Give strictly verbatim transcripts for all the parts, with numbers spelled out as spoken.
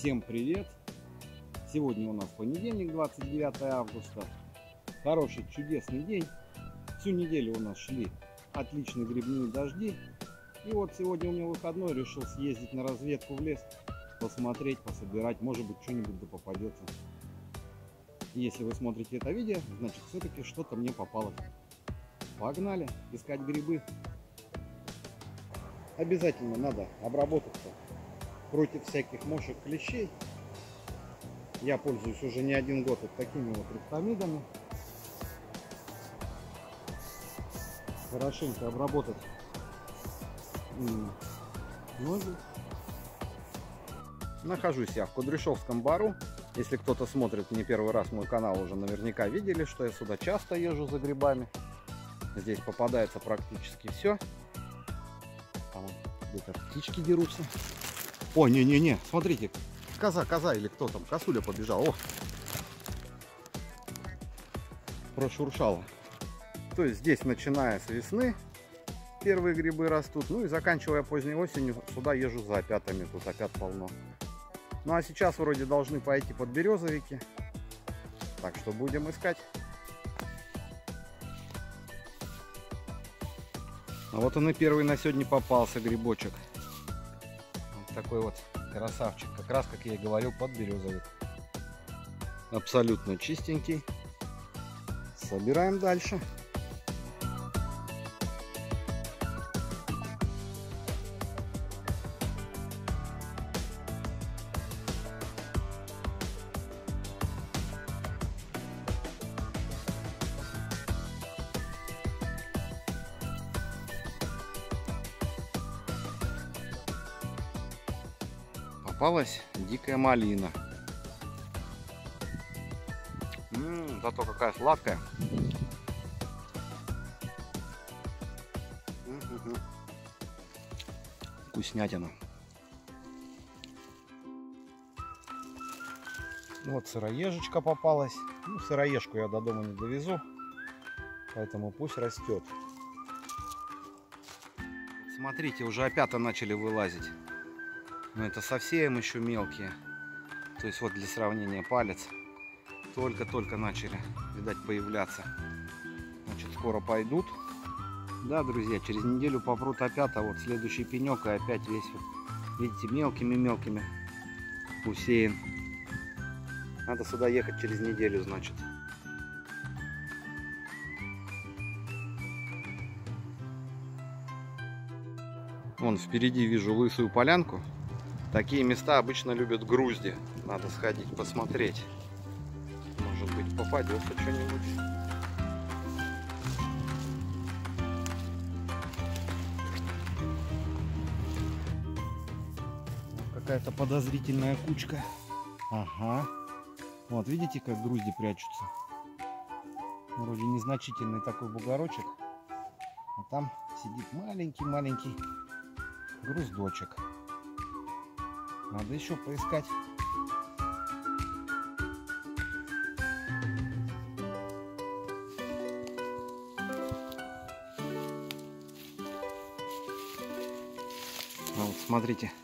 Всем привет! Сегодня у нас понедельник, двадцать девятое августа. Хороший, чудесный день. Всю неделю у нас шли отличные грибные дожди. И вот сегодня у меня выходной, решил съездить на разведку в лес, посмотреть, пособирать, может быть, что-нибудь да попадется. Если вы смотрите это видео, значит, все-таки что-то мне попалось. Погнали искать грибы. Обязательно надо обработаться против всяких мошек, клещей. Я пользуюсь уже не один год вот такими вот рептомидами. Хорошенько обработать ноги. Нахожусь я в Кудряшовском бару. Если кто-то смотрит не первый раз мой канал, уже наверняка видели, что я сюда часто езжу за грибами. Здесь попадается практически все. Там где-то птички дерутся. О, не-не-не, смотрите, коза, коза или кто там, косуля побежала. О! Прошуршала. То есть здесь, начиная с весны, первые грибы растут. Ну и заканчивая поздней осенью, сюда езжу за опятами, тут опят полно. Ну а сейчас вроде должны пойти подберезовики. Так что будем искать. А вот он и первый на сегодня попался, грибочек. Вот такой вот красавчик. Как раз, как я и говорил, подберезовик. Абсолютно чистенький. Собираем дальше. Попалась дикая малина. М-м, зато какая сладкая. М-м-м. Вкуснятина. Вот сыроежечка попалась. Ну, сыроежку я до дома не довезу, поэтому пусть растет. Смотрите, уже опята начали вылазить. Но это совсем еще мелкие. То есть вот для сравнения палец. Только-только начали, видать, появляться. Значит, скоро пойдут. Да, друзья, через неделю попрут опята. Вот следующий пенек и опять весь, вот, видите, мелкими-мелкими усеян. Надо сюда ехать через неделю, значит. Вон впереди вижу лысую полянку. Такие места обычно любят грузди. Надо сходить посмотреть. Может быть, попадется что-нибудь. Какая-то подозрительная кучка. Ага. Вот, видите, как грузди прячутся? Вроде незначительный такой бугорочек. А там сидит маленький-маленький груздочек. Надо еще поискать. А вот смотрите,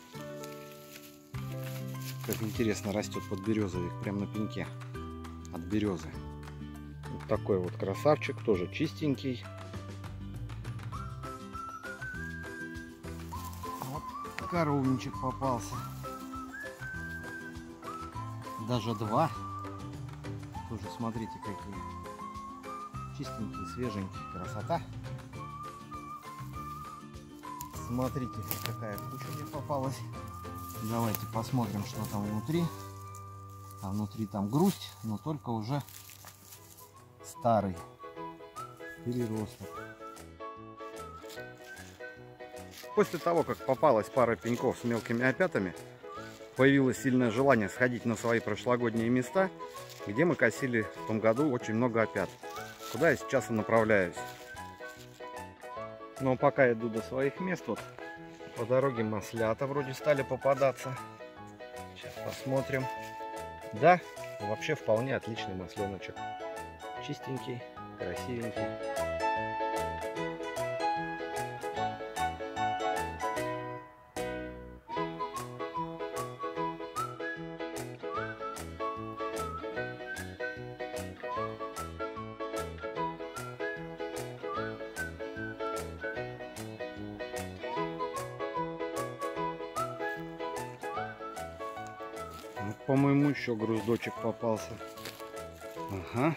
как интересно растет подберезовик прямо на пеньке от березы. Вот такой вот красавчик, тоже чистенький. Вот коровничек попался. Даже два. Тоже смотрите, какие чистенькие, свеженькие. Красота. Смотрите, какая куча мне попалась. Давайте посмотрим, что там внутри. А внутри там грусть, но только уже старый переросток. После того, как попалась пара пеньков с мелкими опятами, появилось сильное желание сходить на свои прошлогодние места, где мы косили в том году очень много опят. Куда я сейчас и направляюсь. Но пока иду до своих мест, вот по дороге маслята вроде стали попадаться. Сейчас посмотрим. Да, вообще вполне отличный масленочек. Чистенький, красивенький. Вот, по-моему, еще груздочек попался. Ага.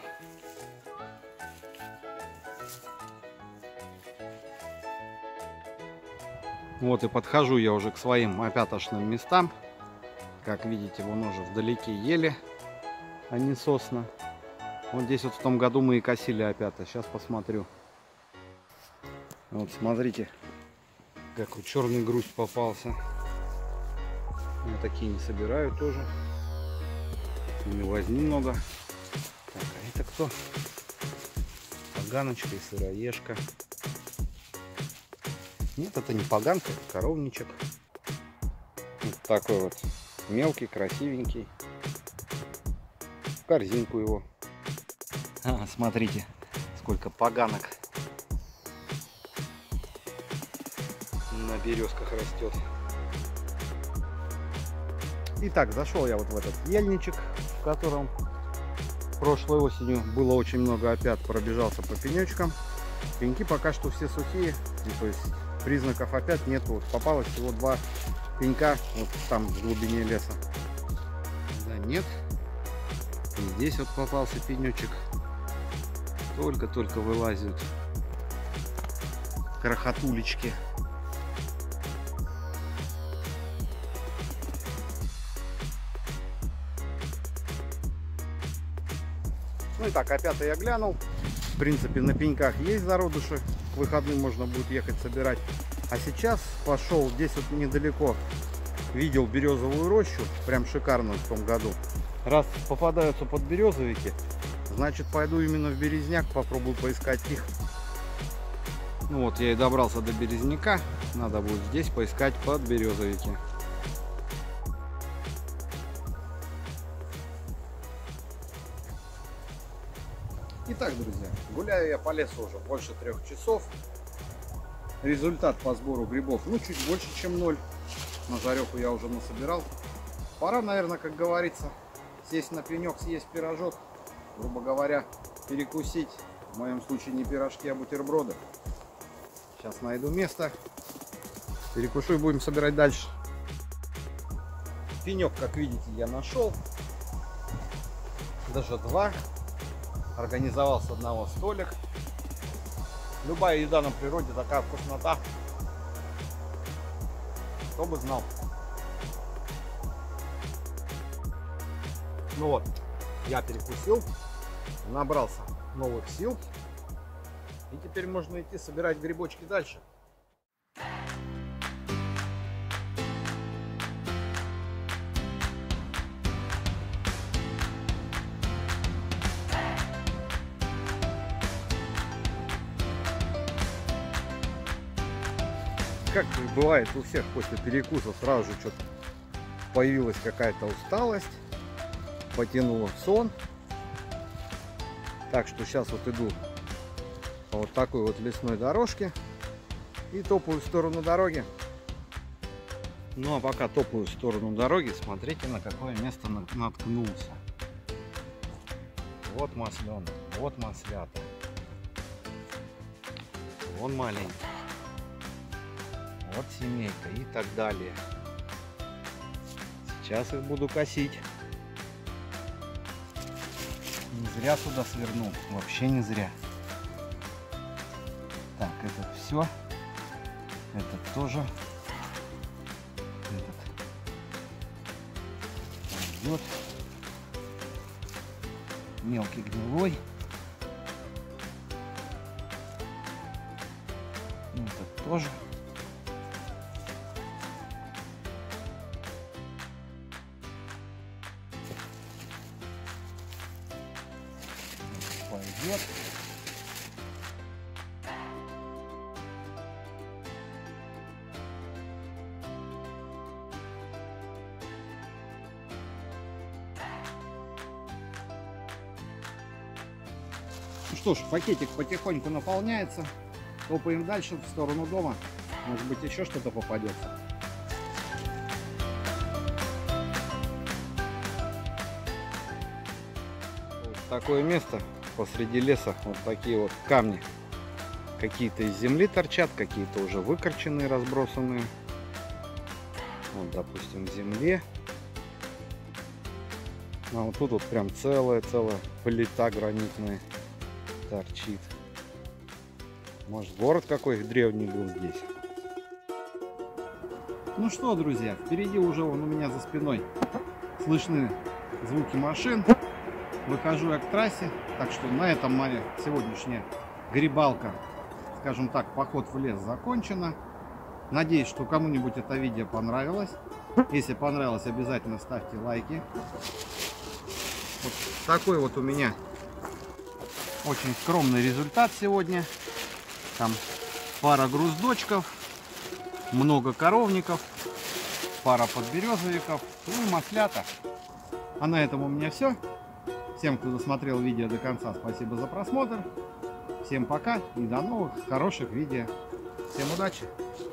Вот и подхожу я уже к своим опятошным местам. Как видите, вон уже вдалеке ели, а не сосна. Вот здесь вот в том году мы и косили опята. Сейчас посмотрю. Вот смотрите, какой черный грусть попался. Вот такие не собираю тоже. Не возьми много. Так, а это кто? Поганочка и сыроежка. Нет, это не поганка, это коровничек. Вот такой вот мелкий, красивенький. В корзинку его. А, смотрите, сколько поганок на березках растет. Итак, зашел я вот в этот ельничек, в котором прошлой осенью было очень много опят. Пробежался по пенечкам. Пеньки пока что все сухие, и, то есть признаков опят нет. Вот попалось всего два пенька вот там в глубине леса. Да нет. И здесь вот попался пенечек. Только-только вылазят крохотулечки. Ну и так, опята я глянул. В принципе, на пеньках есть зародыши. К выходным можно будет ехать собирать. А сейчас пошел здесь вот недалеко. Видел березовую рощу. Прям шикарную в том году. Раз попадаются подберезовики, значит, пойду именно в березняк. Попробую поискать их. Ну вот, я и добрался до березняка. Надо будет здесь поискать подберезовики. Итак, друзья, гуляю я по лесу уже больше трех часов. Результат по сбору грибов, ну, чуть больше, чем ноль. На жареху я уже насобирал. Пора, наверное, как говорится, сесть на пенек, съесть пирожок. Грубо говоря, перекусить. В моем случае не пирожки, а бутерброды. Сейчас найду место. Перекушу и будем собирать дальше. Пенек, как видите, я нашел. Даже два. Организовал с одного столик. Любая еда на природе такая вкуснота. Кто бы знал. Ну вот, я перекусил, набрался новых сил. И теперь можно идти собирать грибочки дальше. Как бывает у всех после перекуса, сразу же что-то появилась какая-то усталость, потянуло в сон. Так что сейчас вот иду по вот такой вот лесной дорожке и топаю в сторону дороги. Ну а пока топаю в сторону дороги, смотрите, на какое место наткнулся. Вот масленок, вот маслята, вон маленький. Вот семейка и так далее. Сейчас их буду косить. Не зря сюда свернул. Вообще не зря. Так, это все. Этот тоже. Этот пойдет. Мелкий гнилой. Этот тоже. Пойдет. Ну что ж, пакетик потихоньку наполняется. Топаем дальше в сторону дома. Может быть, еще что-то попадется. Вот такое место. Посреди леса вот такие вот камни. Какие-то из земли торчат, какие-то уже выкорченные, разбросанные. Вот, допустим, в земле. А вот тут вот прям целая-целая плита гранитная торчит. Может, город какой древний был здесь. Ну что, друзья, впереди уже вон у меня за спиной слышны звуки машин. Выхожу я к трассе, так что на этом моя сегодняшняя грибалка, скажем так, поход в лес закончена. Надеюсь, что кому-нибудь это видео понравилось. Если понравилось, обязательно ставьте лайки. Вот такой вот у меня очень скромный результат сегодня. Там пара груздочков, много коровников, пара подберезовиков, ну и маслята. А на этом у меня все. Всем, кто досмотрел видео до конца, спасибо за просмотр. Всем пока и до новых хороших видео. Всем удачи!